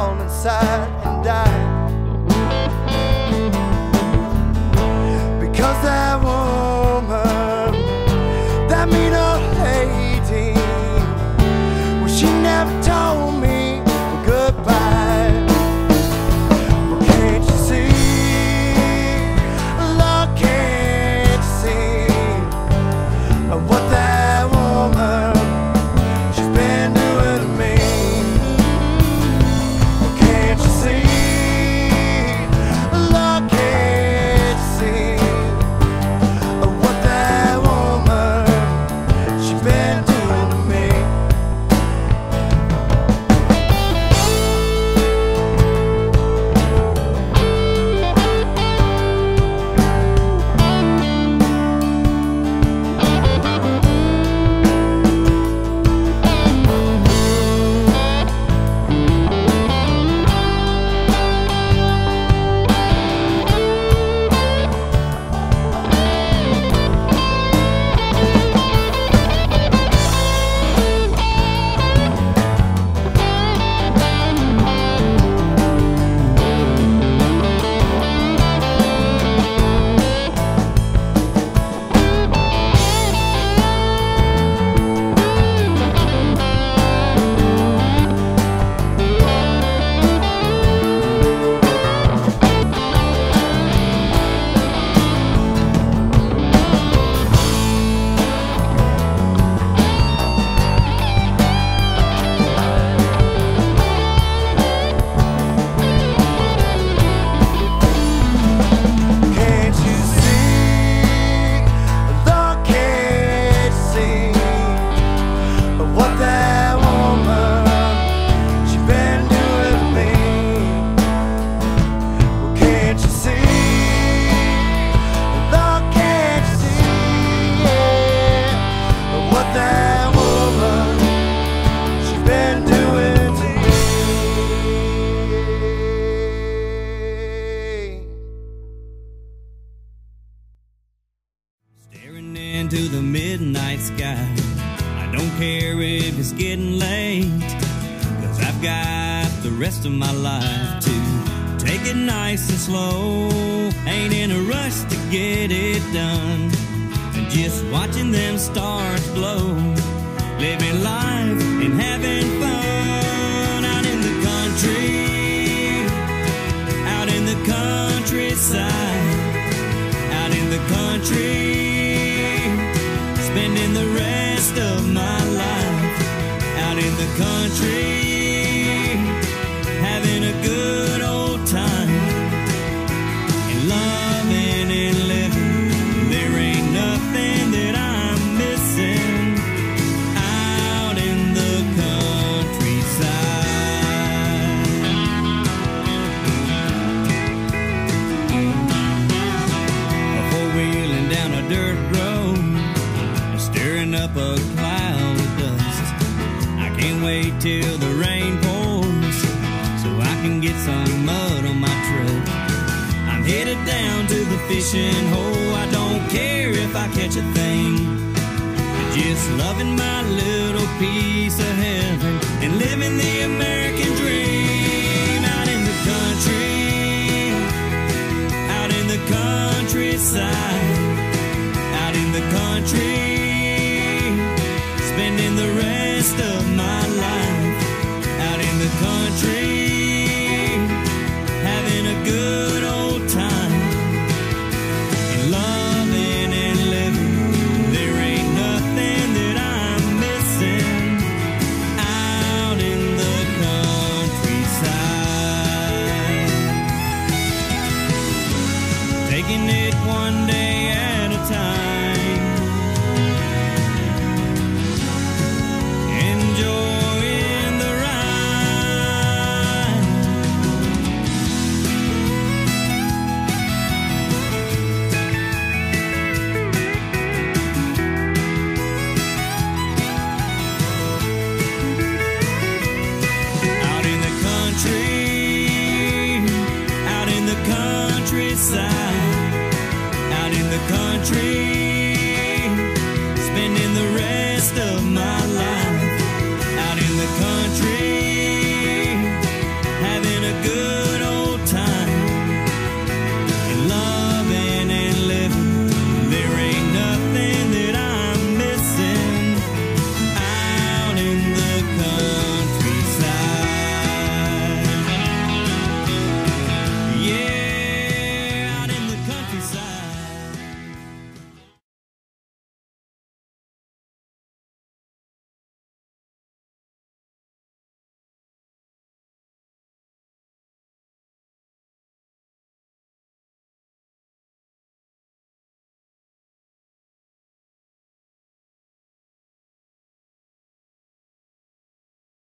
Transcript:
fall inside and die. Because that woman, that mean old lady, well, she never told me goodbye. Well, can't you see, Lord, can't you see what that woman, she's been doing to me? Well, can't you see, Lord, can't you see what that woman, she's been doing to me? Staring into the midnight sky, I don't care if it's getting late, 'cause I've got the rest of my life to take it nice and slow. Ain't in a rush to get it done, and just watching them stars glow, living life and having fun out in the country, out in the countryside, out in the country, spending the rest of my life out in the country, having a good old time, and loving and living. There ain't nothing that I'm missing out in the countryside. Four-wheeling down a dirt road, stirring up a cloud of dust. I can't wait till the rain pours so I can get some mud on my truck. I'm headed down to the fishing hole. I don't care if I catch a thing, just loving my little piece of heaven and living the American dream out in the country, out in the countryside, out in the country, spending the rest of my life out in the country, having a good old time, and loving and living. There ain't nothing that I'm missing out in the countryside. Taking it one day at a time, enjoying the ride. Out in the country, out in the countryside, out in the country,